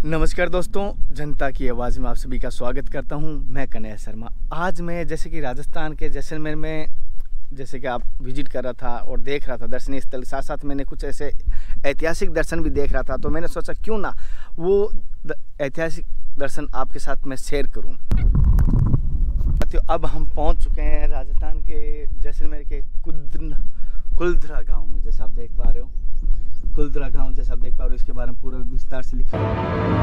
नमस्कार दोस्तों, जनता की आवाज़ में आप सभी का स्वागत करता हूं। मैं कन्हैया शर्मा। आज मैं जैसे कि राजस्थान के जैसलमेर में जैसे कि आप विजिट कर रहा था और देख रहा था दर्शनीय स्थल, साथ साथ मैंने कुछ ऐसे ऐतिहासिक दर्शन भी देख रहा था, तो मैंने सोचा क्यों ना वो ऐतिहासिक दर्शन आपके साथ मैं शेयर करूं। अब हम पहुंच चुके हैं राजस्थान के जैसलमेर के कुलधरा गाँव में। जैसे आप देख पा रहे हो, कुलधरा गांव जैसा आप देख पा रहे हो, इसके बारे में पूरा विस्तार से लिखा है।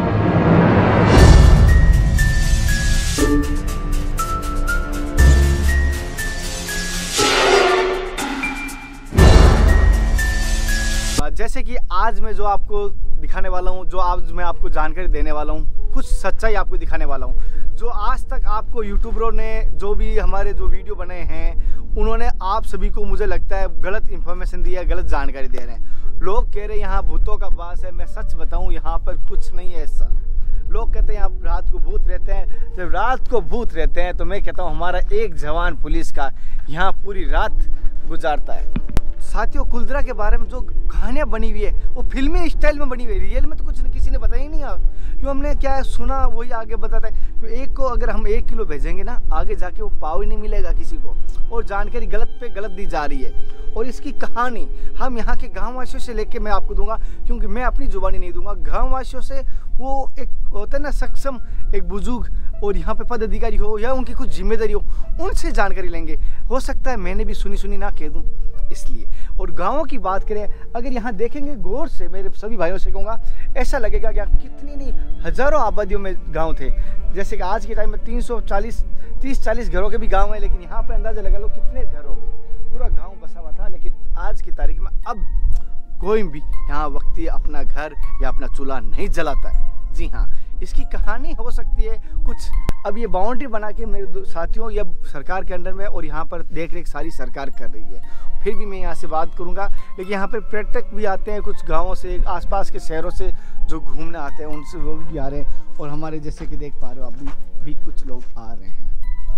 जैसे कि आज मैं जो आपको दिखाने वाला हूं, जो आज मैं आपको जानकारी देने वाला हूं, कुछ सच्चाई आपको दिखाने वाला हूं। जो आज तक आपको यूट्यूबरों ने जो भी हमारे जो वीडियो बने हैं, उन्होंने आप सभी को मुझे लगता है गलत इन्फॉर्मेशन दी है, गलत जानकारी दे रहे हैं। लोग कह रहे हैं यहाँ भूतों का वास है। मैं सच बताऊं, यहाँ पर कुछ नहीं है ऐसा। लोग कहते हैं यहाँ रात को भूत रहते हैं। जब रात को भूत रहते हैं तो मैं कहता हूँ हमारा एक जवान पुलिस का यहाँ पूरी रात गुजारता है। साथियों, कुलधरा के बारे में जो कहानियाँ बनी हुई है वो फिल्मी स्टाइल में बनी हुई है। रियल में तो कुछ किसी ने बताया ही नहीं। क्यों हमने क्या है सुना वही आगे बताता है। तो एक को अगर हम 1 किलो भेजेंगे ना, आगे जाके वो पाव ही नहीं मिलेगा किसी को, और जानकारी गलत पे गलत दी जा रही है। और इसकी कहानी हम यहाँ के गाँववासियों से लेके मैं आपको दूंगा, क्योंकि मैं अपनी जुबानी नहीं दूंगा। गाँववासियों से वो एक होता है ना सक्षम एक बुजुर्ग, और यहाँ पे पदाधिकारी हो या उनकी कुछ जिम्मेदारी हो, उनसे जानकारी लेंगे। हो सकता है मैंने भी सुनी ना कह दूँ इसलिए। और गाँवों की बात करें, अगर यहाँ देखेंगे गौर से, मेरे सभी भाइयों से कहूँगा, ऐसा लगेगा कि कितनी नहीं हज़ारों आबादियों में गांव थे। जैसे कि आज के टाइम में 30-40 घरों के भी गांव है, लेकिन यहाँ पे अंदाजा लगा लो कितने घर होंगे। पूरा गांव बसा हुआ था, लेकिन आज की तारीख में अब कोई भी यहाँ व्यक्ति अपना घर या अपना चूल्हा नहीं जलाता है। जी हाँ, इसकी कहानी हो सकती है कुछ। अब ये बाउंड्री बना के मेरे साथियों या सरकार के अंडर में, और यहाँ पर देख रेख सारी सरकार कर रही है। फिर भी मैं यहाँ से बात करूँगा, लेकिन यहाँ पर पर्यटक भी आते हैं कुछ गाँवों से, आसपास के शहरों से जो घूमने आते हैं, उनसे वो भी आ रहे हैं। और हमारे जैसे कि देख पा रहे हो अभी भी कुछ लोग आ रहे हैं।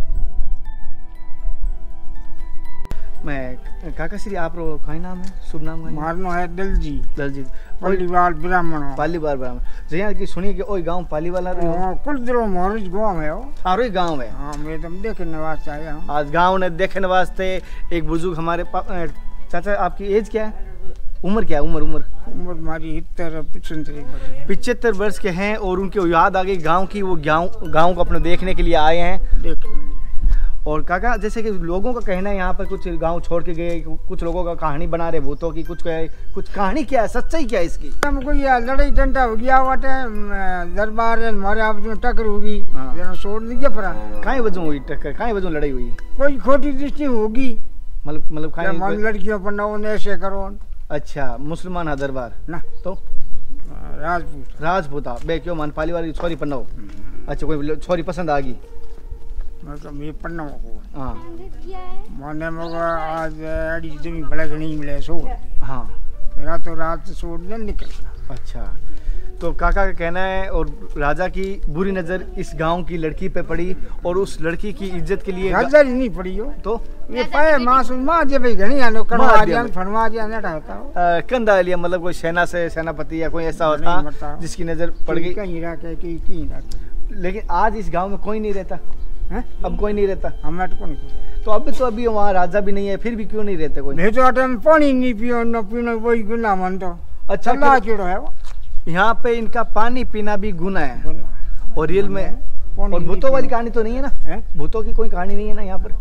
मैं काका श्री आप का नाम है, शुभ नाम है? मारनो है दलजीत पालीवाल ब्राह्मण जहाँ की सुनिए कि ओई गांव पालीवाला कुलधरा मोरज गांव है। सारो ही गांव है। हाँ, मैं तुम देखने वास्ते आया हूँ। आज गांव ने देखने वास्ते एक बुजुर्ग हमारे चाचा, आपकी एज क्या है? उम्र क्या है? उम्र हमारी 75 वर्ष के हैं, और उनके याद आ गई गाँव की। वो गाँव को अपने देखने के लिए आए हैं। और काका, जैसे कि लोगों का कहना है यहाँ पर कुछ गांव छोड़ के गए, कुछ लोगों का कहानी बना रहे भूतों की, कुछ कहानी क्या है, सच्चाई क्या है इसकी? हमको ये लड़ाई डंडा हो गया, दरबार हमारे आपस में टक्कर होगी। हाँ। छोड़ दिया परा। कहीं वजह हुई टक्कर? कहीं वजह लड़ाई हुई? कोई खोटी दृष्टि होगी, मतलब लड़कियों पर न ऐसे करो। अच्छा, मुसलमान है दरबार ना, तो राजपूत बे क्यों मन पाली वाली छोरी पन्ना हो? अच्छा, कोई छोरी पसंद आ गई? मतलब ये पन्ना को हाँ माने मगर आज अड़ी जमी भले नहीं मिले सो। हाँ, मेरा तो रात छोड़ दे निकलना। अच्छा, तो काका का कहना है, और राजा की बुरी नज़र इस गांव की लड़की पे पड़ी, और उस लड़की की इज्जत के लिए राजा ही नहीं पड़ी हो, तो ये पाए मासूम मां जे भाई घणी आनो करवा दिया फरवा दिया ना होता कंधा लिया, मतलब कोई सेना से सेनापति या कोई ऐसा होता जिसकी नज़र पड़ गई। कहीं रखे कहीं रखे, लेकिन आज इस गाँव में कोई नहीं रहता है? अब कोई नहीं रहता? हमें तो नहीं। तो अभी वहाँ राजा भी नहीं है, फिर भी क्यों नहीं रहते कोई? भेजो आटे पानी नहीं पियो न पीना, वही गुना मन तो। अच्छा, कीड़ो है वो। यहाँ पे इनका पानी पीना भी गुना है। और रियल में और भूतों वाली कहानी तो नहीं है ना? भूतों की कोई कहानी नहीं है ना यहाँ पर?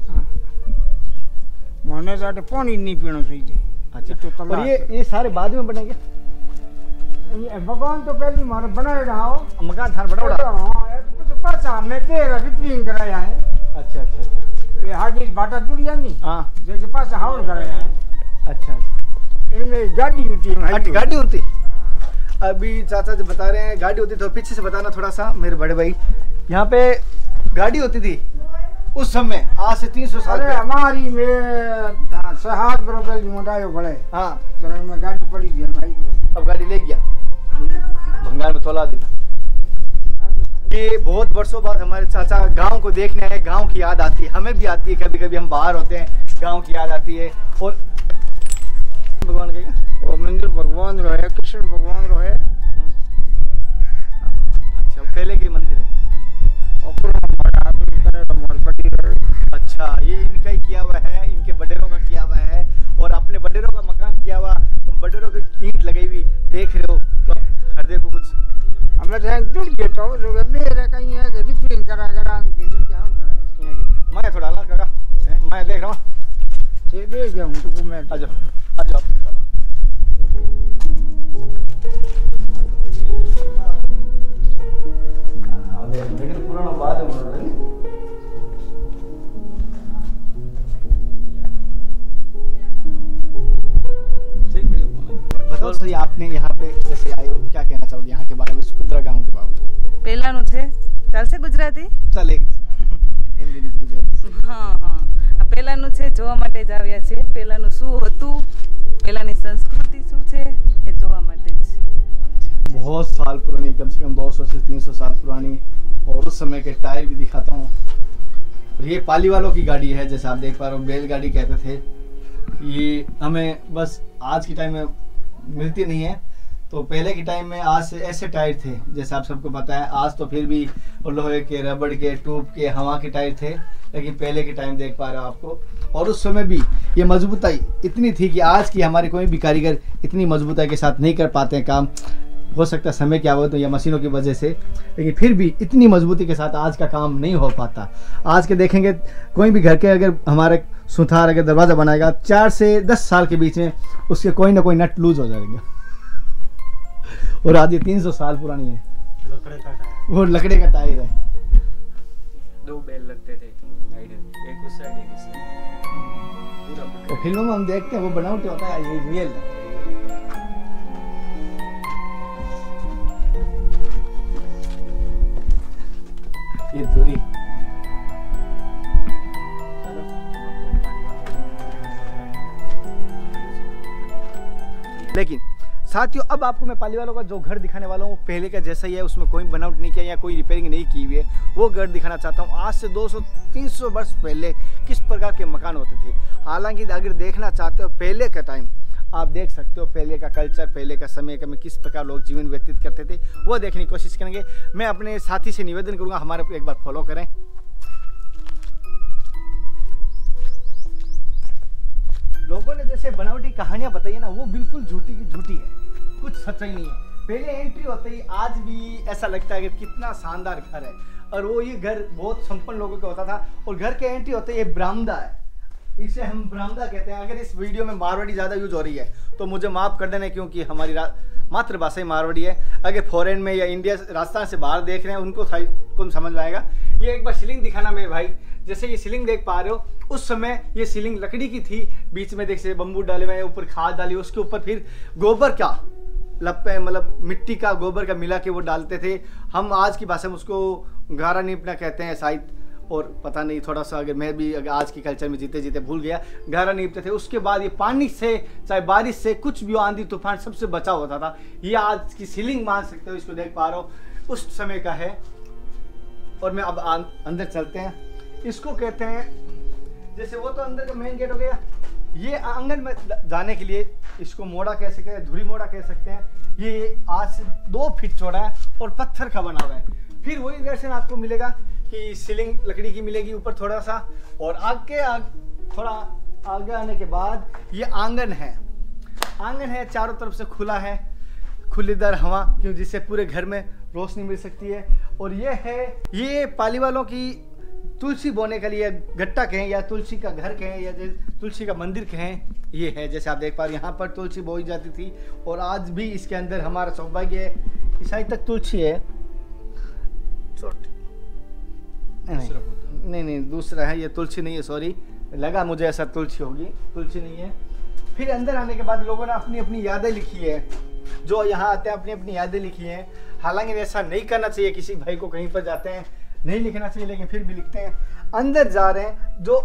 माने जाटे पानी नहीं पीना चाहिए। अच्छा, तो और ये सारे बाद में बनेंगे? भगवान तो पहले मारे बनाए रहा हो, मकान थान बड़ा सामने रिपेयरिंग कराया है। अच्छा अच्छा अच्छा, ये आगे बाटा जुड़िया नहीं। हाँ, जैसे पास हाउस कराया है। अच्छा, इनमें गाड़ी होती है। गाड़ी होती? अभी चाचा जो बता रहे हैं गाड़ी होती, तो पीछे से बताना थोड़ा सा मेरे बड़े भाई। यहाँ पे गाड़ी होती थी उस समय, आज से 300 साल पहले। हमारी में सहाद बरोबर मोटायो बड़े। हाँ, में गाड़ी पड़ी थी भाई। अब गाड़ी ले गया भंगार में तोला दिया। ये बहुत वर्षों बाद हमारे चाचा गांव को देखने आए। गांव की याद आती है, हमें भी आती है, कभी कभी हम बाहर होते हैं, गांव की याद आती है। और भगवान का मंदिर भगवान रहे, कृष्ण भगवान रहे। अच्छा, पहले की मंदिर है। अच्छा, ये इनका ही किया हुआ है, इनके बडेरों का किया हुआ है, और अपने बडेरों का मकान किया हुआ, बडेरों की ईंट लगाई हुई देख रहे हो। तो हृदय को कुछ हमें टूट गया तो लोग अपने कहीं है कि रिपेयरिंग करा मैं थोड़ा ना करा, मैं देख रहा हूँ। देख गया हूँ तो मैं आ जाओ आ जाओ अपने निकालो। लेकिन पुराना बाद है बताओ सही, आपने यहाँ पे जैसे आए हो, क्या कहना चाहोगे यहाँ के बारे में, खुदरा गांव के बारे में? પહેલાનું છે ચાલશે ગુજરાતી? चले हिंदी नहीं गुजराती। હા હા, પહેલાનું છે, જોવા માટે જ આવ્યા છે। પહેલાનું શું હતું, પહેલાની સંસ્કૃતિ શું છે એ જોવા માટે જ। बहुत साल पुरानी, कम से कम 200 से 300 साल पुरानी, और उस समय के टायर भी दिखाता हूँ। और ये पाली वालों की गाड़ी है, जैसे आप देख पा रहे हो, बैलगाड़ी कहते थे। ये हमें बस आज के टाइम में मिलती नहीं है, तो पहले के टाइम में आज से ऐसे टायर थे, जैसे आप सबको पता है। आज तो फिर भी लोहे के, रबड़ के, ट्यूब के, हवा के टायर थे, लेकिन पहले के टाइम देख पा रहे हो आपको। और उस समय भी ये मजबूताई इतनी थी कि आज की हमारे कोई भी कारीगर इतनी मजबूताई के साथ नहीं कर पाते हैं काम। हो सकता है समय क्या हो तो या मशीनों की वजह से, लेकिन फिर भी इतनी मजबूती के साथ आज का काम नहीं हो पाता। आज के देखेंगे कोई भी घर के अगर हमारे सुथार अगर दरवाज़ा बनाएगा, 4 से 10 साल के बीच में उसके कोई ना कोई नट लूज हो जाएगा। और आज ये 300 साल पुरानी है, लकड़े का टायर, वो लकड़े का टायर है। 2 बैल लगते थे साइड, एक उस साइड एक इस साइड, पूरा। तो फिल्मों में हम देखते हैं वो बनावटी होता है, ये रियल है। ये दूरी लेकिन साथियों, अब आपको मैं पाली वालों का जो घर दिखाने वाला हूँ, पहले का जैसा ही है, उसमें कोई बनावट नहीं किया या कोई रिपेयरिंग नहीं की हुई है। वो घर दिखाना चाहता हूँ। आज से 200-300 वर्ष पहले किस प्रकार के मकान होते थे। हालांकि अगर देखना चाहते हो पहले का टाइम, आप देख सकते हो पहले का कल्चर, पहले का समय में किस प्रकार लोग जीवन व्यतीत करते थे, वो देखने की कोशिश करेंगे। मैं अपने साथी से निवेदन करूँगा हमारे को एक बार फॉलो करें। लोगों ने जैसे बनावटी कहानियां बताई है ना, वो बिल्कुल झूठी की झूठी है, कुछ सच्चाई नहीं है। पहले एंट्री होते ही आज भी ऐसा लगता है कि कितना शानदार घर है, और वो ये घर बहुत संपन्न लोगों का होता था। और घर के एंट्री होते ही ये बरामदा है, इसे हम बरामदा कहते हैं। अगर इस वीडियो में मारवाड़ी ज़्यादा यूज हो रही है तो मुझे माफ़ कर देना, क्योंकि हमारी मातृभाषा ही मारवाड़ी है। अगर फॉरेन में या इंडिया राजस्थान से बाहर देख रहे हैं उनको कौन समझ में आएगा। ये एक बार सीलिंग दिखाना मेरे भाई। जैसे ये सीलिंग देख पा रहे हो, उस समय ये सीलिंग लकड़ी की थी, बीच में देख से बम्बू डाले हुए, ऊपर खाद डाली, उसके ऊपर फिर गोबर का लप्पे, मतलब मिट्टी का गोबर का मिला के वो डालते थे। हम आज की भाषा में उसको गारा नीपना कहते हैं शायद, और पता नहीं, थोड़ा सा अगर मैं भी अगर आज की कल्चर में जीते जीते भूल गया, गारा नीपते थे। उसके बाद ये पानी से, चाहे बारिश से, कुछ भी आंधी तूफान, सबसे बचाव होता था। ये आज की सीलिंग मान सकते हो, इसको देख पा रहे हो, उस समय का है। और मैं अब अंदर चलते हैं। इसको कहते हैं, जैसे वो तो अंदर का मेन गेट हो गया, ये आंगन में जाने के लिए इसको मोड़ा कह सकते हैं, धुरी मोड़ा कह सकते हैं। ये आज से 2 फीट चौड़ा है और पत्थर का बना हुआ है। फिर वही वर्जन आपको मिलेगा कि सीलिंग लकड़ी की मिलेगी ऊपर थोड़ा सा, और थोड़ा आगे आने के बाद ये आंगन है। आंगन है, चारों तरफ से खुला है, खुलीदार हवा, क्यों जिससे पूरे घर में रोशनी मिल सकती है। और ये पाली वालों की तुलसी बोने के लिए गट्टा कहें, या तुलसी का घर कहें, या तुलसी का मंदिर कहें, ये है। जैसे आप देख पा रहे हैं, यहाँ पर तुलसी बोई जाती थी, और आज भी इसके अंदर हमारा सौभाग्य है, इस साइड तक तुलसी है। नहीं, दूसरा है, ये तुलसी नहीं है, सॉरी, लगा मुझे ऐसा तुलसी होगी, तुलसी नहीं है। फिर अंदर आने के बाद लोगों ने अपनी अपनी यादें लिखी है, जो यहाँ आते हैं अपनी अपनी यादें लिखी हैं। हालांकि ऐसा नहीं करना चाहिए, किसी भाई को कहीं पर जाते हैं नहीं लिखना चाहिए, लेकिन फिर भी लिखते हैं। अंदर जा रहे हैं, जो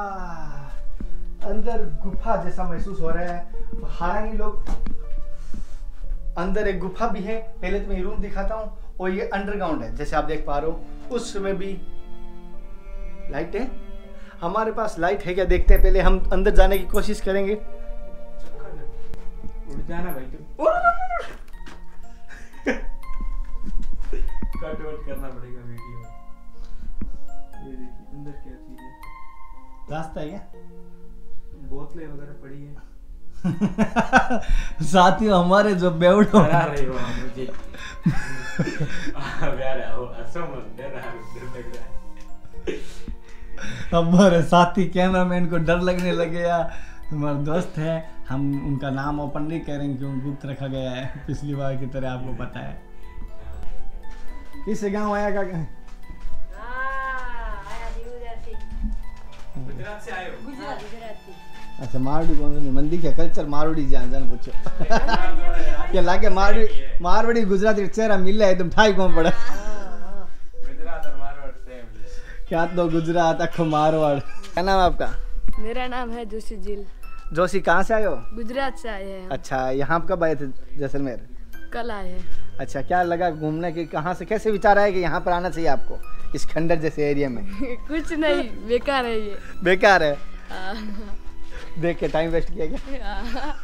अंदर गुफा जैसा महसूस हो रहा है। हालांकि लोग अंदर एक गुफा भी है, पहले तो मैं रूम दिखाता हूँ, और ये अंडरग्राउंड है, जैसे आप देख पा रहे हो। उस समय भी लाइट है, हमारे पास लाइट है क्या, देखते हैं। पहले हम अंदर जाने की कोशिश करेंगे। उड़ जाना भाई, तू कट वट करना पड़ेगा वीडियो में। ये देखिए अंदर क्या चीज है, रास्ता है क्या? बोतलें वगैरह पड़ी है। साथियों हमारे जो बेवड़ो डरा रही हो आप मुझे। प्यारा हो असमन डरा लग रहा है। हमारे साथी कैमरामैन को डर लगने लगे या हमारे दोस्त है, हम उनका नाम ओपन नहीं करेंगे क्योंकि गुप्त रखा गया है पिछली बार की तरह, आपको पता है। किस गांव आया का? गुजरात से आए हो? अच्छा मारवाड़ी कौन सी मंदी क्या कल्चर मारवाड़ी जान जान पूछो क्या लागे मारवाड़ी गुजराती चेहरा मिला एकदम ठाई कौन पड़ा गुजरात और मारवाड़ सेम है। क्या तो गुजरात अखो मारवाड़। क्या नाम है आपका? मेरा नाम है जोशी जिल। जोशी कहाँ से आए हो? गुजरात से आए हैं। अच्छा यहाँ कब आए थे जैसलमेर? कल आए हैं। अच्छा क्या लगा घूमने के, कहाँ से कैसे विचार आया कि यहाँ पर आना चाहिए आपको इस खंडर जैसे एरिया में? कुछ नहीं, बेकार है ये। बेकार है, हाँ। देख के टाइम वेस्ट किया गया। हाँ।